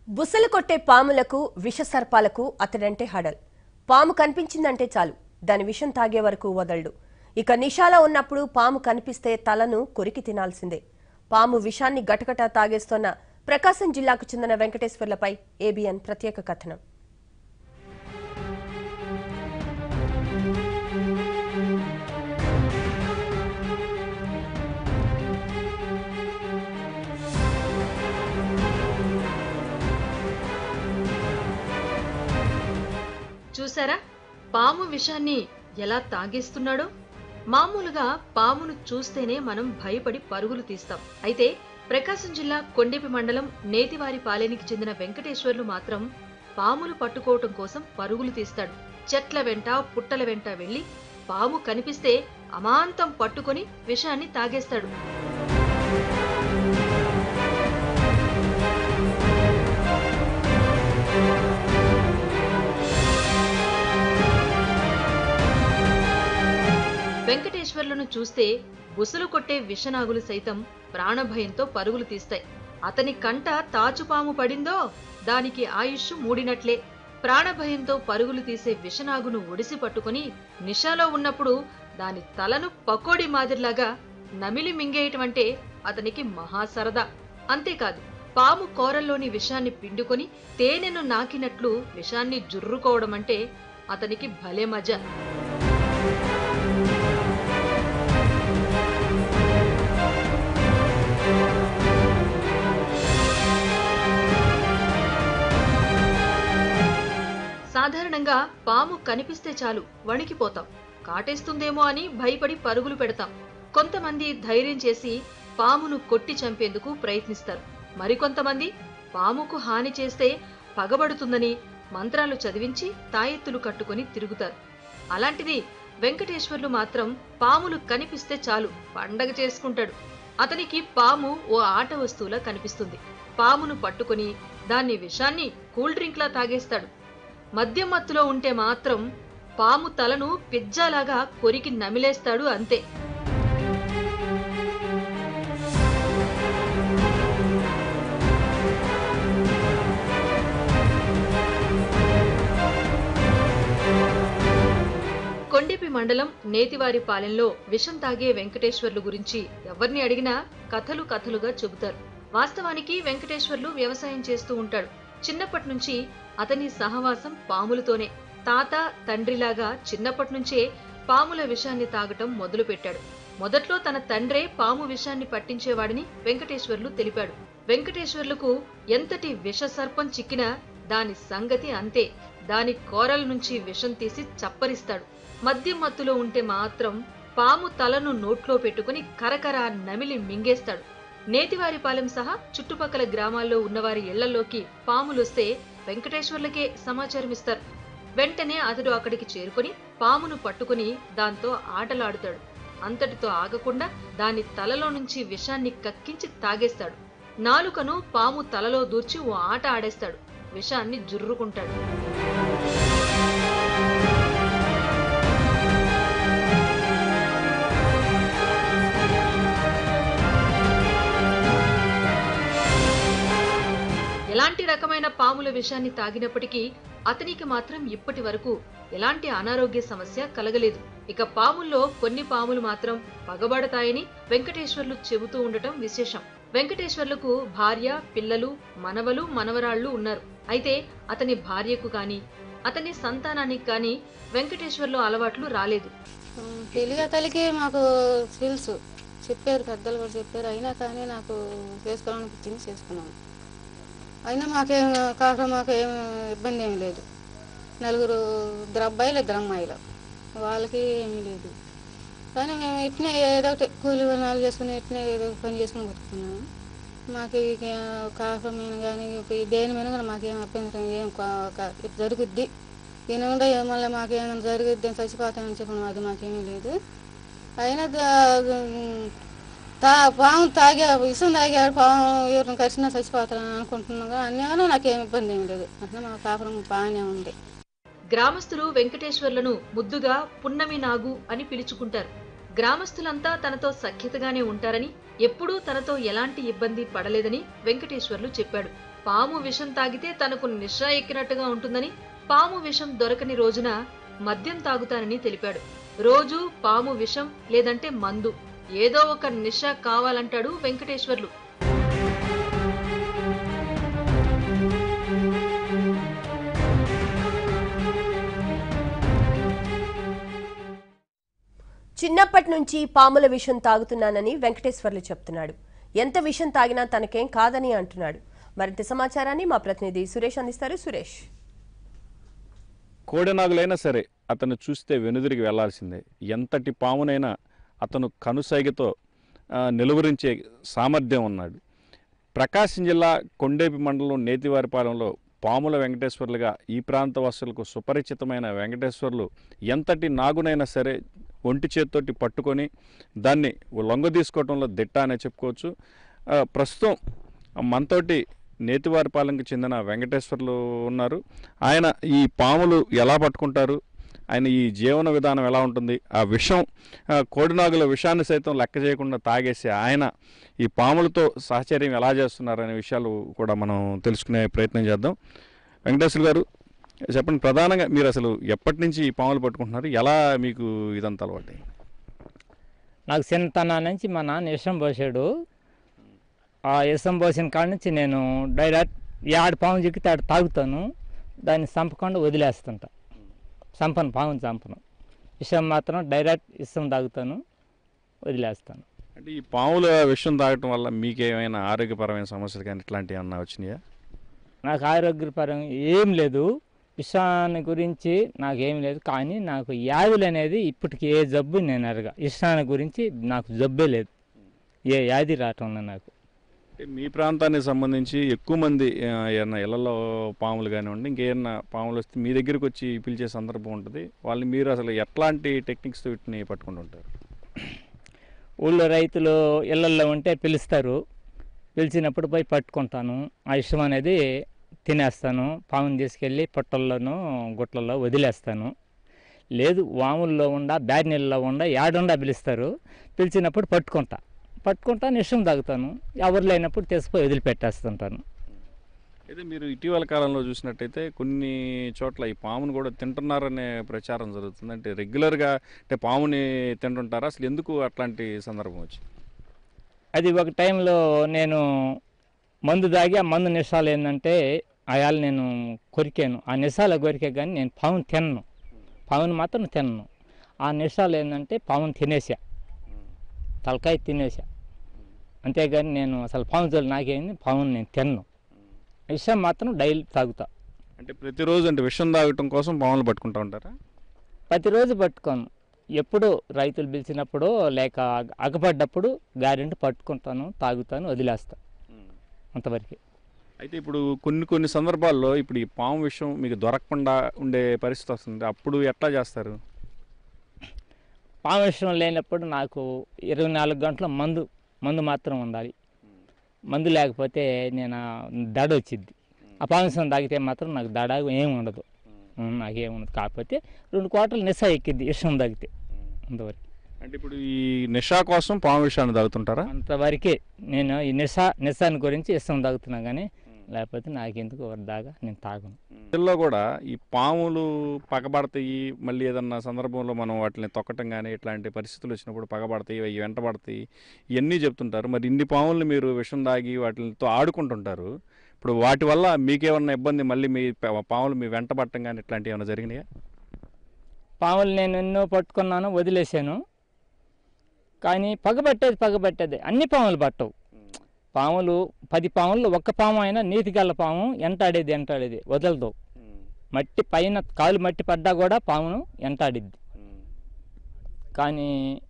బుసలు కొట్టే పాములకు విషసర్పాలకు అతడంటే హడల్. పాము కనిపించిందంటే చాలు, దాని విషం తాగే వరకు వదలడు. ఇక నిషాలో ఉన్నప్పుడు పాము కనిపిస్తే తలను కొరికి తినాల్సిందే. పాము విషాన్ని గటగట తాగేస్తోన్న ప్రకాశం జిల్లాకు చెందిన వెంకటేశ్వర్లపై ABN ప్రత్యేక కథనం. చూసారా పాము విషాన్ని ఎలా తాగేస్తున్నాడో? మామూలుగా పామును చూస్తేనే మనం భయపడి పరుగులు తీస్తాం. అయితే ప్రకాశం జిల్లా కొండెపి మండలం నేతివారిపాలెనికి చెందిన వెంకటేశ్వర్లు మాత్రం పాములు పట్టుకోవటం కోసం పరుగులు తీస్తాడు. చెట్ల వెంట పుట్టల వెంట వెళ్లి పాము కనిపిస్తే అమాంతం పట్టుకొని విషాన్ని తాగేస్తాడు. వెంకటేశ్వర్లను చూస్తే బుసలు కొట్టే విషనాగులు సైతం ప్రాణభయంతో పరుగులు తీస్తాయి. అతని కంట తాచుపాము పడిందో దానికి ఆయుష్ మూడినట్లే. ప్రాణభయంతో పరుగులు తీసే విషనాగును ఒడిసి పట్టుకుని నిషాలో ఉన్నప్పుడు దాని తలను పకోడీ మాదిరిలాగా నమిలి మింగేయటమంటే అతనికి మహాసరదా. అంతేకాదు, పాము కోరల్లోని విషాన్ని పిండుకొని తేనెను నాకినట్లు విషాన్ని జుర్రుకోవడమంటే అతనికి భలే మజా. సాధారణంగా పాము కనిపిస్తే చాలు వణికిపోతాం, కాటేస్తుందేమో అని భయపడి పరుగులు పెడతాం. కొంతమంది ధైర్యం చేసి పామును కొట్టి చంపేందుకు ప్రయత్నిస్తారు. మరికొంతమంది పాముకు హాని చేస్తే పగబడుతుందని మంత్రాలు చదివించి తాయెత్తులు కట్టుకుని తిరుగుతారు. అలాంటిది వెంకటేశ్వర్లు మాత్రం పాములు కనిపిస్తే చాలు పండగ చేసుకుంటాడు. అతనికి పాము ఓ ఆట వస్తువులా కనిపిస్తుంది. పామును పట్టుకుని దాన్ని విషాన్ని కూల్ డ్రింక్లా తాగేస్తాడు. మద్యం మత్తులో ఉంటే మాత్రం పాము తలను పిజ్జాలాగా కొరికి నమిలేస్తాడు, అంతే. కొండెపి మండలం నేతివారిపాలెంలో విషం తాగే వెంకటేశ్వర్లు గురించి ఎవరిని అడిగినా కథలు కథలుగా చెబుతారు. వాస్తవానికి వెంకటేశ్వర్లు వ్యవసాయం చేస్తూ ఉంటాడు. చిన్నప్పటి నుంచి అతని సహవాసం పాములతోనే. తాత తండ్రిలాగా చిన్నప్పటి నుంచే పాముల విషాన్ని తాగటం మొదలుపెట్టాడు. మొదట్లో తన తండ్రే పాము విషాన్ని పట్టించేవాడని వెంకటేశ్వర్లు తెలిపాడు. వెంకటేశ్వర్లకు ఎంతటి విష సర్పం చిక్కినా దాని సంగతి అంతే. దాని కోరల నుంచి విషం తీసి చప్పరిస్తాడు. మద్యం మత్తులో ఉంటే మాత్రం పాము తలను నోట్లో పెట్టుకుని కరకరా నమిలి మింగేస్తాడు. నేతివారిపాలెం సహా చుట్టుపక్కల గ్రామాల్లో ఉన్నవారి ఇళ్లలోకి పాములొస్తే వెంకటేశ్వర్లకే సమాచారం ఇస్తారు. వెంటనే అతడు అక్కడికి చేరుకుని పామును పట్టుకుని దాంతో ఆటలాడుతాడు. అంతటితో ఆగకుండా దాని తలలో నుంచి విషాన్ని కక్కించి తాగేస్తాడు. నాలుకను పాము తలలో దూర్చి ఓ ఆట ఆడేస్తాడు. విషాన్ని జుర్రుకుంటాడు. ఎలాంటి రకమైన పాముల విషాన్ని తాగినప్పటికీ అతనికి మాత్రం ఇప్పటి వరకు ఎలాంటి అనారోగ్య సమస్య కలగలేదు. ఇక పాముల్లో కొన్ని పాములు మాత్రం పగబడతాయని వెంకటేశ్వర్లు చెబుతూ ఉండటం విశేషం. వెంకటేశ్వర్లకు భార్య, పిల్లలు, మనవలు, మనవరాళ్లు ఉన్నారు. అయితే అతని భార్యకు గాని అతని సంతానానికి గాని వెంకటేశ్వర్లు అలవాట్లు రాలేదు. పెళ్లిగా తల్లికి మాకు తెలుసు, చెప్పారు, పెద్దలు కూడా చెప్పారు. అయినా కానీ నాకు చేసుకోవాలనిపించింది, చేసుకున్నాను. అయినా మాకేం మాకేం ఇబ్బంది ఏమీ లేదు. నలుగురు, ఇద్దరు అబ్బాయిలు, ఇద్దరు అమ్మాయిలు, వాళ్ళకి ఏమీ లేదు. కానీ మేము ఇట్నే ఏదో ఒకటి కూలి పనులు చేసుకుని ఇట్నే ఏదో పని చేసుకుని బతుకుతున్నాము. మాకు కాఫీ మీద కానీ దేని మీద కూడా మాకేం అభ్యంతరం ఏం జరుగుద్ది, దీని కూడా మళ్ళీ మాకేమైనా జరుగుద్ది అని చచ్చిపోతామని చెప్పిన అది మాకేమీ లేదు. అయినా పాము తాగా విషం తాగాడు, పాము ఎవరిని కలిసినా చచ్చిపోతారని అనుకుంటున్నాగా. అన్నీ నాకేం ఇబ్బంది ఏమి లేదు. అట్లా మా కాపురం బాగానే ఉంది. గ్రామస్తులు వెంకటేశ్వర్లను ముద్దుగా పున్నమి నాగు అని పిలుచుకుంటారు. గ్రామస్తులంతా తనతో సఖ్యతగానే ఉంటారని, ఎప్పుడూ తనతో ఎలాంటి ఇబ్బంది పడలేదని వెంకటేశ్వర్లు చెప్పాడు. పాము విషం తాగితే తనకు నిషా ఎక్కినట్టుగా ఉంటుందని, పాము విషం దొరకని రోజున మద్యం తాగుతానని తెలిపాడు. రోజు పాము విషం లేదంటే మందు ఏదో ఒక నిషా కావాలంటాడు వెంకటేశ్వర్లు. చిన్నప్పటి నుంచి పాముల విషం తాగుతున్నానని వెంకటేశ్వర్లు చెప్తున్నాడు. ఎంత విషం తాగినా తనకేం కాదని అంటున్నాడు. మరింత సమాచారాన్ని మా ప్రతినిధి సురేష్ అందిస్తారు. సురేష్, కోడెనాగులైనా సరే అతను చూస్తే వెనుదిరిగి వెళ్లాల్సిందే. ఎంతటి పామునైనా అతను కనుసైగతో నిలువరించే సామర్థ్యం ఉన్నాడు. ప్రకాశం జిల్లా కొండేపి మండలం నేతివారిపాలెంలో పాముల వెంకటేశ్వర్లుగా ఈ ప్రాంత వాసులకు సుపరిచితమైన వెంకటేశ్వర్లు ఎంతటి నాగునైనా సరే ఒంటి చేత్తోటి పట్టుకొని దాన్ని లొంగ తీసుకోవడంలో దిట్ట అనే చెప్పుకోవచ్చు. ప్రస్తుతం మనతోటి నేతివారిపాలెంకి చెందిన వెంకటేశ్వర్లు ఉన్నారు. ఆయన ఈ పాములు ఎలా పట్టుకుంటారు, ఆయన ఈ జీవన విధానం ఎలా ఉంటుంది, ఆ విషం కోడినాగుల విషాన్ని సైతం లెక్క చేయకుండా తాగేసి ఆయన ఈ పాములతో సహచర్యం ఎలా చేస్తున్నారు అనే విషయాలు కూడా మనం తెలుసుకునే ప్రయత్నం చేద్దాం. వెంకటేశ్వర గారు చెప్పండి, ప్రధానంగా మీరు అసలు ఎప్పటి నుంచి ఈ పాములు పట్టుకుంటున్నారు, ఎలా మీకు ఇదంతా అలవాటు? నాకు చిన్నతనం నుంచి మా నాన్న విషం పోసాడు. ఆ విషం పోసిన కాడ నుంచి నేను డైరెక్ట్ ఏడు పాము చిక్కితే ఆడ తాగుతాను, దాన్ని చంపకుండా వదిలేస్తుంటా. పాముని చంపను, విషం మాత్రం డైరెక్ట్ విషం తాగుతాను, వదిలేస్తాను. అంటే ఈ పాముల విషం తాగటం వల్ల మీకేమైనా ఆరోగ్యపరమైన సమస్యలు కానీ ఇట్లాంటివి ఏమన్నా వచ్చినాయా? నాకు ఆరోగ్యపరంగా ఏం లేదు, విషాన్ని గురించి నాకేం లేదు. కానీ నాకు వ్యాధులు అనేది ఇప్పటికి ఏ జబ్బు నేను అరగా, విషాన్ని గురించి నాకు జబ్బే లేదు, ఏ వ్యాధి రావటంలో నాకు. మీ ప్రాంతానికి సంబంధించి ఎక్కువ మంది ఏమన్నా ఇళ్లలో పాములు కానివ్వండి, ఇంకేమన్నా పాములు వస్తే మీ దగ్గరికి వచ్చి పిలిచే సందర్భం ఉంటుంది. వాళ్ళని మీరు అసలు ఎట్లాంటి టెక్నిక్స్తో వీటిని పట్టుకుంటుంటారు? ఊళ్ళో రైతులు ఇళ్లల్లో ఉంటే పిలుస్తారు, పిలిచినప్పుడు పోయి పట్టుకుంటాను. ఆ విషం అనేది తినేస్తాను, పాముని తీసుకెళ్ళి పొట్టల్లోనూ గుట్లలో వదిలేస్తాను. లేదు వాముల్లో బ్యాడ్ నీళ్ళలో ఏడుండా పిలుస్తారు, పిలిచినప్పుడు పట్టుకుంటాను, విషం తాగుతాను. ఎవరు లేనప్పుడు తీసుకుపోయి వదిలిపెట్టేస్తుంటాను. అయితే మీరు ఇటీవల కాలంలో చూసినట్టయితే కొన్ని చోట్ల ఈ పామును కూడా తింటున్నారనే ప్రచారం జరుగుతుంది. అంటే రెగ్యులర్గా అంటే పాముని తింటుంటారా? అసలు ఎందుకు అట్లాంటి సందర్భం వచ్చింది? అది ఒక టైంలో నేను మందు తాగి ఆ మందు నిషాలు ఏంటంటే అయాలు నేను కొరికాను. ఆ నిషాలు కొరికే కానీ నేను పాముని తినను, పాముని మాత్రం తినను. ఆ నిషాలు ఏంటంటే పాముని తినేసా, తలకాయ తినేసా. అంతేగాని నేను అసలు పాము జోలు నాకేంది, పాముని నేను తినను. విషం మాత్రం డైలీ తాగుతా. అంటే ప్రతిరోజు అంటే విషం తాగటం కోసం పాములు పట్టుకుంటూ ఉంటారా? ప్రతిరోజు పట్టుకోను, ఎప్పుడు రైతులు పిలిచినప్పుడు లేక అగపడ్డప్పుడు గ్యారెంటీ పట్టుకుంటాను, తాగుతాను, వదిలేస్తాను, అంతవరకు. అయితే ఇప్పుడు కొన్ని సందర్భాల్లో ఇప్పుడు ఈ పాము విషయం మీకు దొరకకుండా ఉండే పరిస్థితి వస్తుంది, అప్పుడు ఎట్లా చేస్తారు? పాము విషయం లేనప్పుడు నాకు 24 గంటల మందు మాత్రం ఉండాలి. మందు లేకపోతే నేను దడ వచ్చిద్ది. ఆ పాము విషయం తాగితే మాత్రం నాకు దడ ఏమి ఉండదు, నాకేముండదు. కాకపోతే 2 కోటలు నిశా ఎక్కిద్ది విషం తాగితే, అంతవరకు. అంటే ఇప్పుడు ఈ నిషా కోసం పాము విషయాన్ని తాగుతుంటారా? అంతవరకే నేను ఈ నిశాని గురించి విషం తాగుతున్నా, కానీ లేకపోతే నాకెందుకు దాకా నేను తాగను. ఇందులో కూడా ఈ పాములు పగబడతాయి, మళ్ళీ ఏదన్నా సందర్భంలో మనం వాటిని తొక్కటం కానీ ఇట్లాంటి పరిస్థితులు వచ్చినప్పుడు పగబడతాయి, అవి వెంటబడతాయి, ఇవన్నీ చెప్తుంటారు. మరి ఇన్ని పాములు మీరు విషం తాగి వాటితో ఆడుకుంటుంటారు, ఇప్పుడు వాటి వల్ల మీకేమన్నా ఇబ్బంది, మళ్ళీ మీ పాములు మీ వెంటబడటం కానీ ఇట్లాంటివి ఏమైనా జరిగినాయా? పాములు నేను ఎన్నో పట్టుకున్నాను, వదిలేసాను. కానీ పగబట్టేది అన్ని పాములు పట్టవు. పాములు 10 పాముల్లో ఒక్క పాము అయినా నీతిగల పాము ఎంటాడేది వదలదు. మట్టి పైన కాలు మట్టి పడ్డా కూడా పామును ఎంటాడిద్ది. కానీ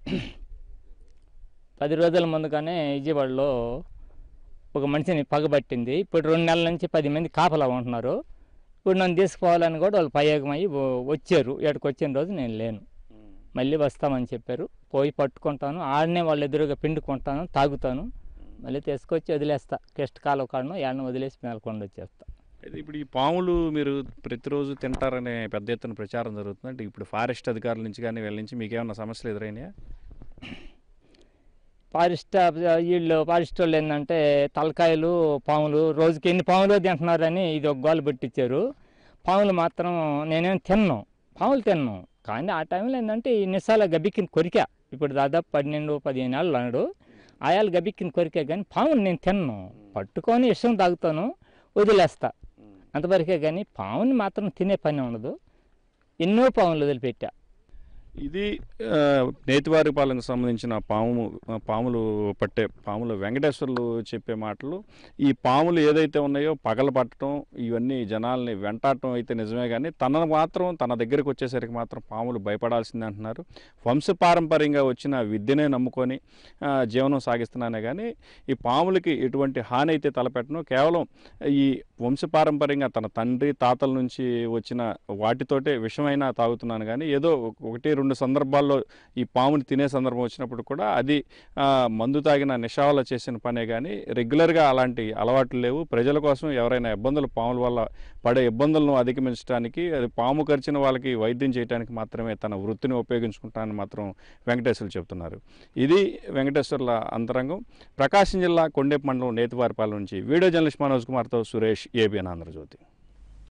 10 రోజుల ముందుగానే విజయవాడలో ఒక మనిషిని పగబట్టింది. ఇప్పుడు 2 నెలల నుంచి 10 మంది కాపలా ఉంటున్నారు. ఇప్పుడు నన్ను తీసుకుపోవాలని కూడా వాళ్ళు పయోగమయ్యి వచ్చారు. ఇక్కడికి వచ్చిన రోజు నేను లేను, మళ్ళీ వస్తామని చెప్పారు. పోయి పట్టుకుంటాను, ఆడనే వాళ్ళు ఎదురుగా పిండుకుంటాను, తాగుతాను, మళ్ళీ తీసుకొచ్చి వదిలేస్తా. కిష్టకాలం కాడను ఏడను వదిలేసి మేలకొండ వచ్చేస్తా. అయితే ఇప్పుడు ఈ పాములు మీరు ప్రతిరోజు తింటారనే పెద్ద ఎత్తున ప్రచారం జరుగుతుంది. అంటే ఇప్పుడు ఫారెస్ట్ అధికారుల నుంచి కానీ వీళ్ళ నుంచి మీకు ఏమైనా సమస్యలు ఎదురైనాయా? ఫారెస్ట్ వాళ్ళు ఏంటంటే తలకాయలు పాములు రోజుకి ఎన్ని పాములు తింటున్నారని ఇది ఒక గోలు పెట్టించారు. పాములు మాత్రం నేనేం తిన్నాను, పాములు తిన్నాను. కానీ ఆ టైంలో ఏంటంటే ఈ నిసాల గబిక్కిన కొరికా. ఇప్పుడు దాదాపు 12-15 ఏళ్ళు అన్నాడు. ఆయాలు గబిక్కిన కొరికా, కానీ పాములు నేను తిన్నాను. పట్టుకొని విషం తాగుతాను, వదిలేస్తా, అంతవరకే. కానీ పాముని మాత్రం తినే పని ఉండదు. ఎన్నో పాములు వదిలిపెట్టా. ఇది నేతివారిపాలెంకు సంబంధించిన పాములు పట్టే పాములు వెంకటేశ్వర్లు చెప్పే మాటలు. ఈ పాములు ఏదైతే ఉన్నాయో పగల పట్టడం, ఇవన్నీ జనాల్ని వెంటాడటం అయితే నిజమే, కానీ తన దగ్గరికి వచ్చేసరికి మాత్రం పాములు భయపడాల్సిందే అంటున్నారు. వంశపారంపర్యంగా వచ్చిన విద్యనే నమ్ముకొని జీవనం సాగిస్తున్నానే కానీ ఈ పాములకి ఎటువంటి హాని అయితే తలపెట్టను. కేవలం ఈ వంశపారంపర్యంగా తన తండ్రి తాతల నుంచి వచ్చిన వాటితోటే విషమైనా తాగుతున్నాను, కానీ ఏదో 1-2 సందర్భాల్లో ఈ పాముని తినే సందర్భం వచ్చినప్పుడు కూడా అది మందు తాగిన నిషావల చేసిన పనే, కానీ రెగ్యులర్గా అలాంటి అలవాట్లు లేవు. ప్రజల కోసం ఎవరైనా పాముల వల్ల పడే ఇబ్బందులను అధిగమించడానికి, అది పాము కరిచిన వాళ్ళకి వైద్యం చేయడానికి మాత్రమే తన వృత్తిని ఉపయోగించుకుంటానని మాత్రం వెంకటేశ్వర్లు చెబుతున్నారు. ఇది వెంకటేశ్వర్ల అంతరంగం. ప్రకాశం జిల్లా కొండేపు మండలం నేతివారిపాలెం నుంచి వీడియో జర్నలిస్ట్ మనోజ్ కుమార్తో సురేష్, ABN ఆంధ్రజ్యోతి.